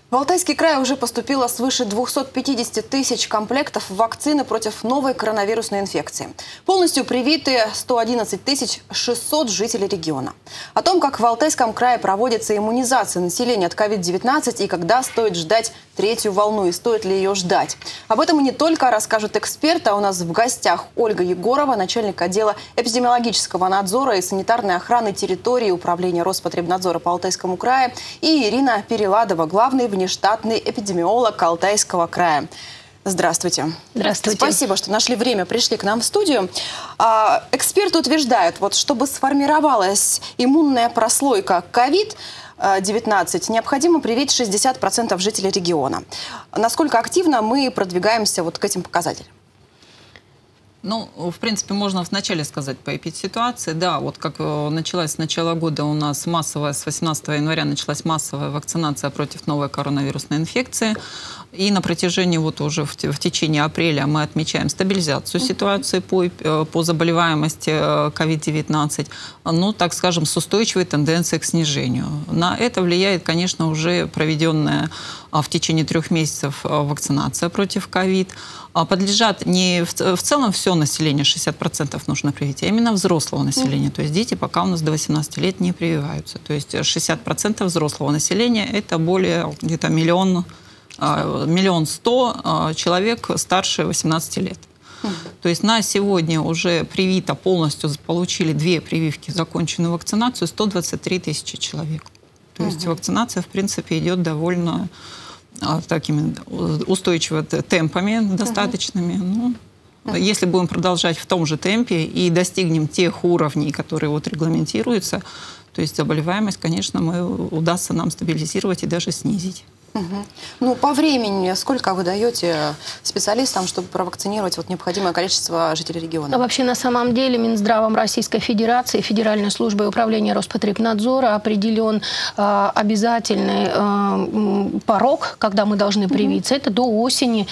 В Алтайский край уже поступило свыше 250 тысяч комплектов вакцины против новой коронавирусной инфекции. Полностью привиты 111 600 жителей региона. О том, как в Алтайском крае проводится иммунизация населения от COVID-19 и когда стоит ждать третью волну и стоит ли ее ждать. Об этом и не только расскажут эксперты. А у нас в гостях Ольга Егорова, начальник отдела эпидемиологического надзора и санитарной охраны территории Управления Роспотребнадзора по Алтайскому краю, и Ирина Переладова, главный внештатный эпидемиолог Алтайского края. Здравствуйте. Здравствуйте. Спасибо, что нашли время, пришли к нам в студию. Эксперты утверждают, чтобы сформировалась иммунная прослойка COVID-19, необходимо привить 60% жителей региона. Насколько активно мы продвигаемся к этим показателям? Ну, в принципе, можно вначале сказать по эпидситуации. Да, как началась с начала года у нас массовая, с 18 января началась массовая вакцинация против новой коронавирусной инфекции. И на протяжении уже в течение апреля мы отмечаем стабилизацию ситуации по заболеваемости COVID-19, так скажем, с устойчивой тенденцией к снижению. На это влияет, конечно, уже проведенная в течение 3 месяцев вакцинация против COVID. Подлежат не в целом все население, 60% нужно привить, а именно взрослого населения. То есть дети пока у нас до 18 лет не прививаются. То есть 60% взрослого населения – это более где-то 1 100 000 человек старше 18 лет. То есть на сегодня уже привито полностью, получили 2 прививки, законченную вакцинацию 123 тысячи человек. То есть вакцинация, в принципе, идет довольно такими устойчивыми темпами достаточными. Если будем продолжать в том же темпе и достигнем тех уровней, которые регламентируются, то есть заболеваемость, конечно, удастся нам стабилизировать и даже снизить. По времени сколько вы даете специалистам, чтобы провакцинировать необходимое количество жителей региона? Вообще, на самом деле, Минздравом Российской Федерации, Федеральной службой управления Роспотребнадзора определен обязательный порог, когда мы должны привиться. Это до осени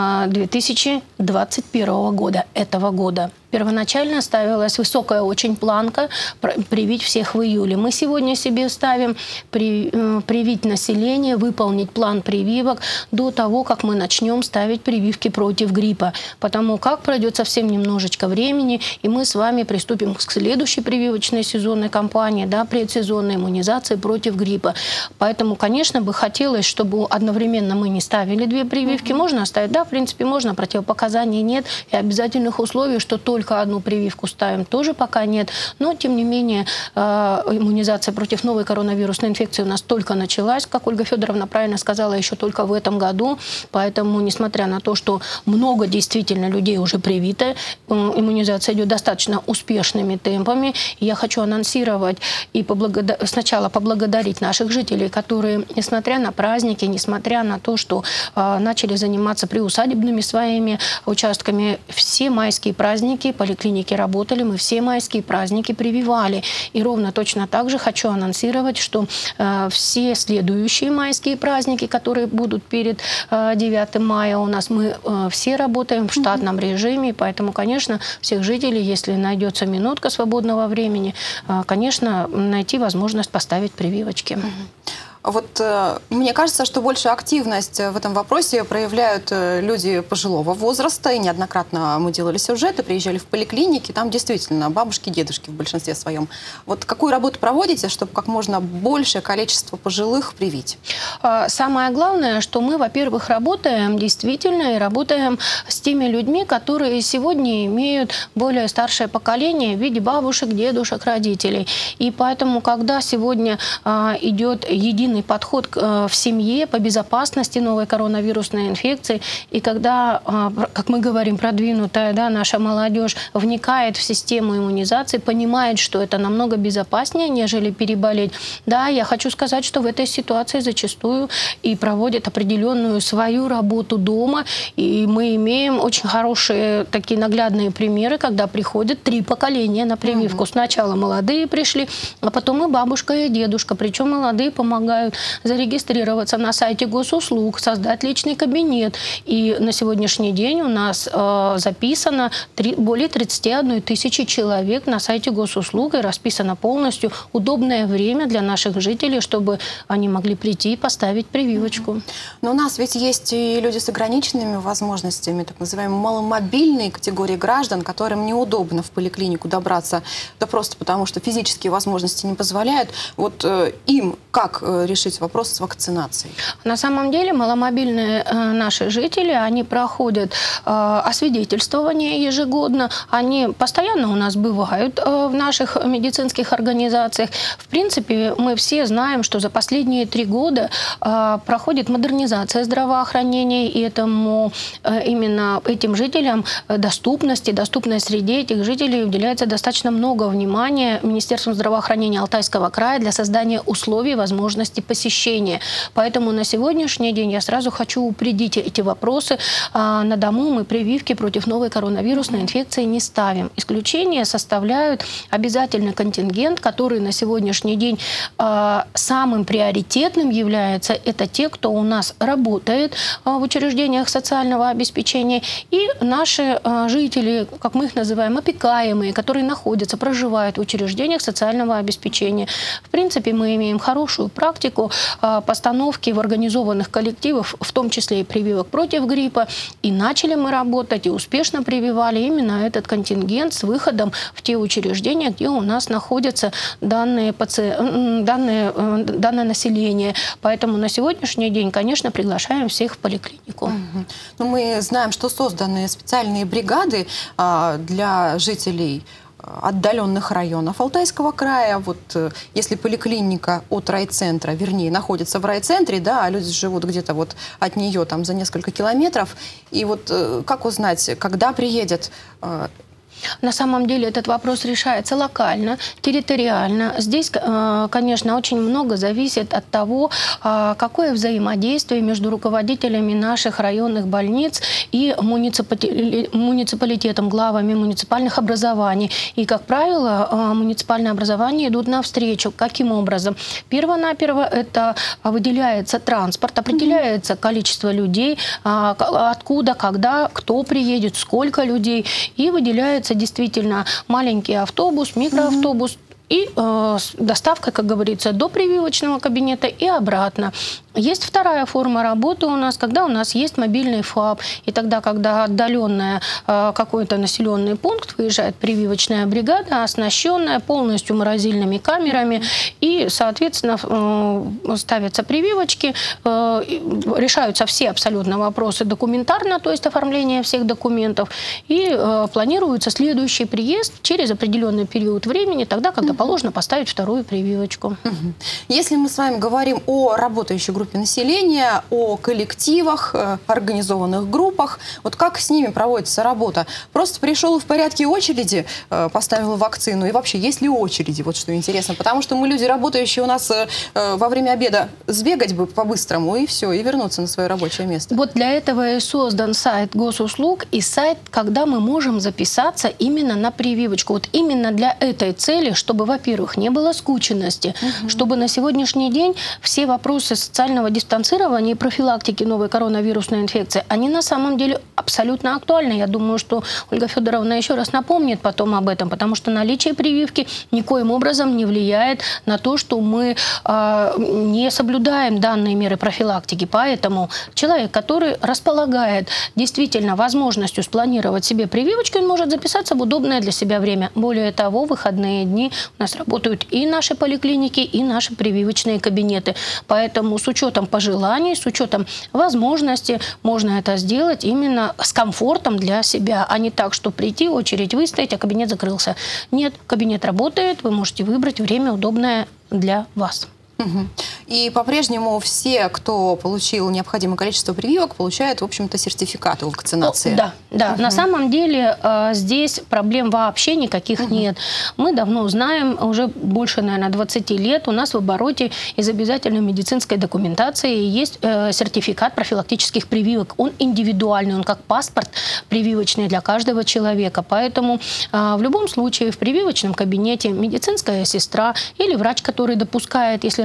2021 года, этого года. Первоначально ставилась высокая очень планка привить всех в июле. Мы сегодня себе ставим привить население, выполнить план прививок до того, как мы начнем ставить прививки против гриппа. Потому как пройдет совсем немножечко времени, и мы с вами приступим к следующей прививочной сезонной кампании, предсезонной иммунизации против гриппа. Поэтому, конечно, бы хотелось, чтобы одновременно мы не ставили 2 прививки. Можно оставить, в принципе, можно, противопоказаний нет, и обязательных условий, что только одну прививку ставим, тоже пока нет. Но, тем не менее, иммунизация против новой коронавирусной инфекции у нас только началась, как Ольга Федоровна правильно сказала, еще только в этом году. Поэтому, несмотря на то, что много действительно людей уже привито, иммунизация идет достаточно успешными темпами. Я хочу анонсировать и сначала поблагодарить наших жителей, которые, несмотря на праздники, несмотря на то, что начали заниматься приусадебными своими участками, все майские праздники, поликлиники работали, мы все майские праздники прививали. И ровно точно так же хочу анонсировать, что все следующие майские праздники, которые будут перед 9 мая у нас, мы все работаем в штатном режиме. Поэтому, конечно, всех жителей, если найдется минутка свободного времени, конечно, найти возможность поставить прививочки. Мне кажется, что большую активность в этом вопросе проявляют люди пожилого возраста. И неоднократно мы делали сюжеты, приезжали в поликлиники. Там действительно бабушки, дедушки в большинстве своем. Какую работу проводите, чтобы как можно большее количество пожилых привить? Самое главное, что мы, во-первых, работаем действительно и работаем с теми людьми, которые сегодня имеют более старшее поколение в виде бабушек, дедушек, родителей. И поэтому, когда сегодня идет единый подход в семье по безопасности новой коронавирусной инфекции, и когда, как мы говорим, продвинутая наша молодежь вникает в систему иммунизации, понимает, что это намного безопаснее, нежели переболеть. Да, я хочу сказать, что в этой ситуации зачастую и проводят определенную свою работу дома, и мы имеем очень хорошие такие наглядные примеры, когда приходят 3 поколения на прививку. Сначала молодые пришли, а потом и бабушка, и дедушка, причем молодые помогают призывают зарегистрироваться на сайте госуслуг, создать личный кабинет. И на сегодняшний день у нас записано более 31 тысячи человек на сайте госуслуг, и расписано полностью удобное время для наших жителей, чтобы они могли прийти и поставить прививочку. Но у нас ведь есть и люди с ограниченными возможностями, так называемые маломобильные категории граждан, которым неудобно в поликлинику добраться, да просто потому, что физические возможности не позволяют. Вот им как решить вопрос с вакцинацией? На самом деле маломобильные наши жители, они проходят освидетельствование ежегодно, они постоянно у нас бывают в наших медицинских организациях. В принципе, мы все знаем, что за последние 3 года проходит модернизация здравоохранения, и именно этим жителям доступной среде этих жителей уделяется достаточно много внимания Министерством здравоохранения Алтайского края для создания условий возможности посещения. Поэтому на сегодняшний день я сразу хочу упредить эти вопросы. На дому мы прививки против новой коронавирусной инфекции не ставим. Исключение составляют обязательный контингент, который на сегодняшний день самым приоритетным является. Это те, кто у нас работает в учреждениях социального обеспечения, и наши жители, как мы их называем, опекаемые, которые находятся, проживают в учреждениях социального обеспечения. В принципе, мы имеем хорошую практику постановки в организованных коллективах, в том числе и прививок против гриппа. И начали мы работать, и успешно прививали именно этот контингент с выходом в те учреждения, где у нас находятся данное население. Поэтому на сегодняшний день, конечно, приглашаем всех в поликлинику. Но мы знаем, что созданы специальные бригады для жителей отдаленных районов Алтайского края. Вот если поликлиника от райцентра, вернее, находится в райцентре, да, а люди живут где-то вот от нее там за несколько километров, и вот как узнать, когда приедет? На самом деле этот вопрос решается локально, территориально. Здесь, конечно, очень много зависит от того, какое взаимодействие между руководителями наших районных больниц и муниципалитетом, главами муниципальных образований. И, как правило, муниципальные образования идут навстречу. Каким образом? Перво-наперво это выделяется транспорт, определяется количество людей, откуда, когда, кто приедет, сколько людей, и выделяется действительно маленький автобус, микроавтобус, и доставка, как говорится, до прививочного кабинета и обратно. Есть вторая форма работы у нас, когда у нас есть мобильный ФАП. И тогда, когда отдаленная какой-то населенный пункт, выезжает прививочная бригада, оснащенная полностью морозильными камерами, и, соответственно, ставятся прививочки, решаются все абсолютно вопросы документарно, то есть оформление всех документов, и планируется следующий приезд через определенный период времени, тогда, когда положено поставить вторую прививочку. Если мы с вами говорим о работающей группе населения, о коллективах, организованных группах, вот как с ними проводится работа? Просто пришел в порядке очереди, поставил вакцину, и вообще есть ли очереди? Вот что интересно, потому что мы люди, работающие у нас во время обеда, сбегать бы по-быстрому и все, и вернуться на свое рабочее место. Вот для этого и создан сайт госуслуг и сайт, когда мы можем записаться именно на прививочку. Вот именно для этой цели, чтобы, во-первых, не было скученности, чтобы на сегодняшний день все вопросы социального дистанцирования и профилактики новой коронавирусной инфекции, они на самом деле абсолютно актуальны. Я думаю, что Ольга Федоровна еще раз напомнит потом об этом, потому что наличие прививки никоим образом не влияет на то, что мы не соблюдаем данные меры профилактики. Поэтому человек, который располагает действительно возможностью спланировать себе прививочку, он может записаться в удобное для себя время. Более того, в выходные дни у нас работают и наши поликлиники, и наши прививочные кабинеты. Поэтому с учетом пожеланий, с учетом возможности можно это сделать именно с комфортом для себя, а не так, что прийти, очередь выстоять, а кабинет закрылся. Нет, кабинет работает, вы можете выбрать время, удобное для вас. И по-прежнему все, кто получил необходимое количество прививок, получают, в общем-то, сертификаты о вакцинации. Да. На самом деле здесь проблем вообще никаких нет. Мы давно знаем, уже больше, наверное, 20 лет у нас в обороте из обязательной медицинской документации есть сертификат профилактических прививок. Он индивидуальный, он как паспорт прививочный для каждого человека. Поэтому в любом случае в прививочном кабинете медицинская сестра или врач, который допускает, если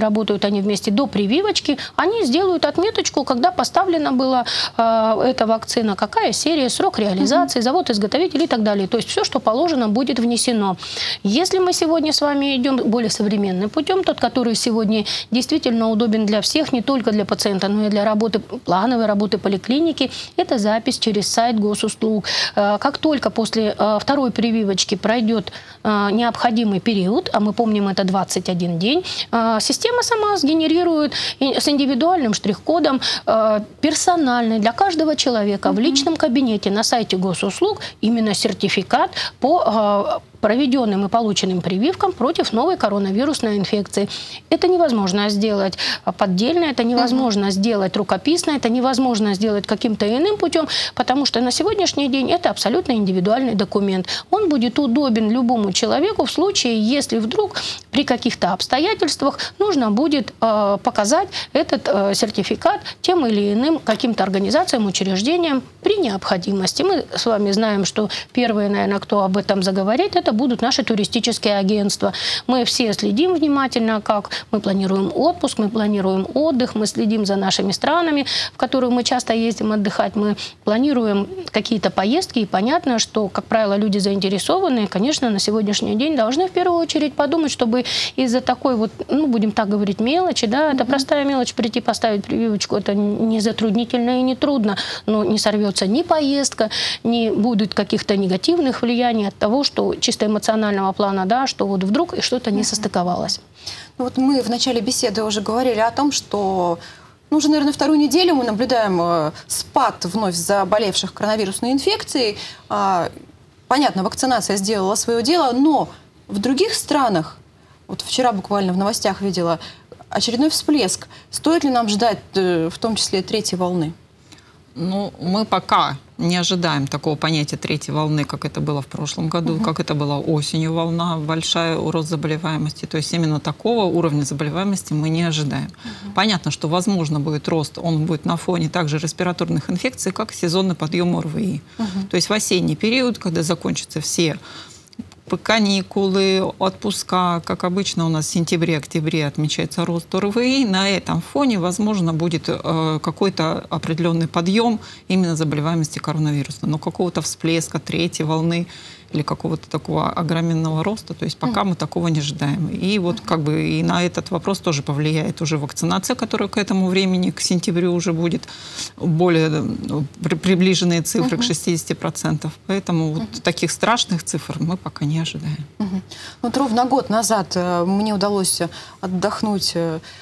работают они вместе до прививочки, они сделают отметочку, когда поставлена была эта вакцина, какая серия, срок реализации, завод-изготовитель и так далее. То есть все, что положено, будет внесено. Если мы сегодня с вами идем более современным путем, тот, который сегодня действительно удобен для всех, не только для пациента, но и для работы, плановой работы поликлиники, это запись через сайт госуслуг. Как только после второй прививочки пройдет необходимый период, а мы помним, это 21 день, система сама сгенерирует с индивидуальным штрих-кодом персональный для каждого человека в личном кабинете на сайте госуслуг именно сертификат по проведенным и полученным прививкам против новой коронавирусной инфекции. Это невозможно сделать поддельно, это невозможно сделать рукописно, это невозможно сделать каким-то иным путем, потому что на сегодняшний день это абсолютно индивидуальный документ. Он будет удобен любому человеку в случае, если вдруг при каких-то обстоятельствах нужно будет показать этот сертификат тем или иным каким-то организациям, учреждениям при необходимости. Мы с вами знаем, что первые, наверное, кто об этом заговорит, это будут наши туристические агентства. Мы все следим внимательно, как мы планируем отпуск, мы планируем отдых, мы следим за нашими странами, в которые мы часто ездим отдыхать, мы планируем какие-то поездки, и понятно, что, как правило, люди заинтересованные, конечно, на сегодняшний день должны в первую очередь подумать, чтобы из-за такой вот, ну, будем так говорить, мелочи, да, это простая мелочь, прийти поставить прививочку, это не затруднительно и не трудно, но не сорвется ни поездка, не будет каких-то негативных влияний от того, что чисто эмоционального плана, да, что вот вдруг что-то не состыковалось. Ну, вот мы в начале беседы уже говорили о том, что уже, наверное, вторую неделю мы наблюдаем спад вновь заболевших коронавирусной инфекцией. Понятно, вакцинация сделала свое дело, но в других странах, вот вчера буквально в новостях видела очередной всплеск. Стоит ли нам ждать, в том числе, третьей волны? Ну, мы пока не ожидаем такого понятия третьей волны, как это было в прошлом году, как это была осенью волна, большая рост заболеваемости. То есть именно такого уровня заболеваемости мы не ожидаем. Понятно, что возможно будет рост, он будет на фоне также респираторных инфекций, как сезонный подъем ОРВИ. То есть в осенний период, когда закончатся все каникулы, отпуска, как обычно у нас в сентябре-октябре отмечается рост ОРВИ, на этом фоне, возможно, будет какой-то определенный подъем именно заболеваемости коронавируса. Но какого-то всплеска третьей волны или какого-то такого огроменного роста, то есть пока мы такого не ожидаем. И вот как бы и на этот вопрос тоже повлияет уже вакцинация, которая к этому времени, к сентябрю уже будет более приближенные цифры к 60%. Поэтому вот таких страшных цифр мы пока не ожидаем. Вот ровно год назад мне удалось отдохнуть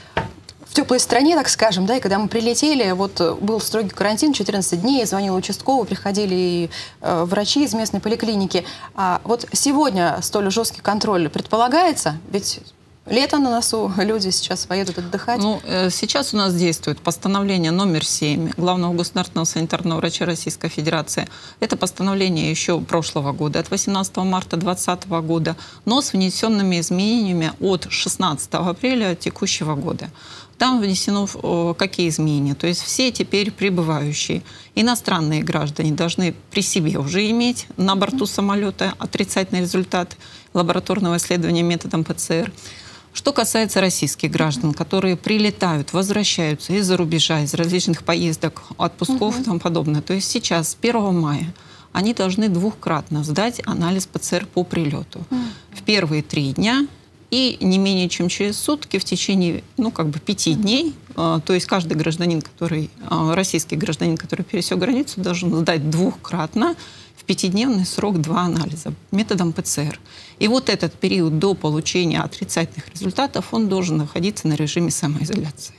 в теплой стране, так скажем, да, и когда мы прилетели, вот был строгий карантин, 14 дней, звонил участковый, приходили и врачи из местной поликлиники. А вот сегодня столь жесткий контроль предполагается? Ведь лето на носу, люди сейчас поедут отдыхать. Ну, сейчас у нас действует постановление номер 7 Главного государственного санитарного врача Российской Федерации. Это постановление еще прошлого года, от 18 марта 2020 года, но с внесенными изменениями от 16 апреля текущего года. Там внесено какие изменения? То есть все теперь прибывающие иностранные граждане должны при себе уже иметь на борту самолета отрицательный результат лабораторного исследования методом ПЦР. Что касается российских граждан, которые прилетают, возвращаются из-за рубежа, из различных поездок, отпусков и тому подобное, то есть сейчас, с 1 мая, они должны двукратно сдать анализ ПЦР по прилету. В первые 3 дня и не менее чем через сутки в течение, 5 дней. То есть каждый гражданин, российский гражданин, который пересек границу, должен сдать двукратно в 5-дневный срок 2 анализа методом ПЦР. И вот этот период до получения отрицательных результатов, он должен находиться на режиме самоизоляции.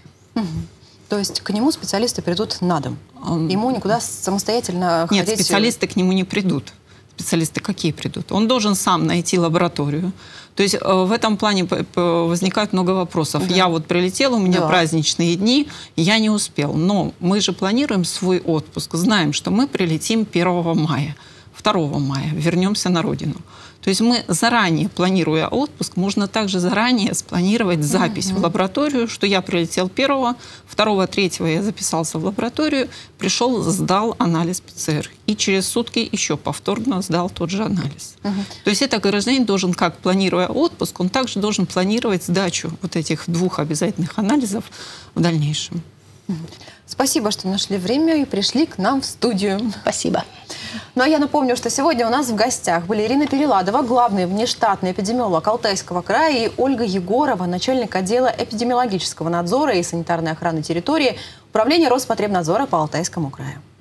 То есть к нему специалисты придут на дом? Ему никуда самостоятельно ходить? Нет, специалисты к нему не придут. Специалисты какие придут? Он должен сам найти лабораторию. То есть в этом плане возникает много вопросов. Да. Я вот прилетела, у меня праздничные дни, я не успел. Но мы же планируем свой отпуск, знаем, что мы прилетим 1 мая. 2 мая вернемся на родину. То есть мы заранее, планируя отпуск, можно также заранее спланировать запись в лабораторию, что я прилетел 1-го, 2-го, 3-го я записался в лабораторию, пришел, сдал анализ ПЦР. И через сутки еще повторно сдал тот же анализ. То есть это гражданин должен, как планируя отпуск, он также должен планировать сдачу вот этих 2 обязательных анализов в дальнейшем. Спасибо, что нашли время и пришли к нам в студию. Спасибо. Ну а я напомню, что сегодня у нас в гостях были Ирина Переладова, главный внештатный эпидемиолог Алтайского края, и Ольга Егорова, начальник отдела эпидемиологического надзора и санитарной охраны территории Управления Роспотребнадзора по Алтайскому краю.